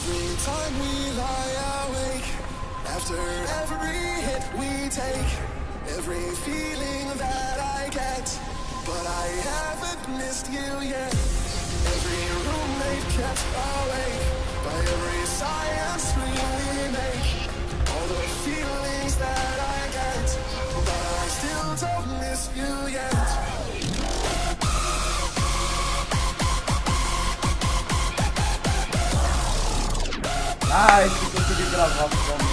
Every time we lie awake, after every hit we take, every feeling that I get, but I haven't missed you yet. Every roommate kept awake by every sigh and scream we make, all the feelings that I get, but I still don't miss you yet. Nice, consegui gravar com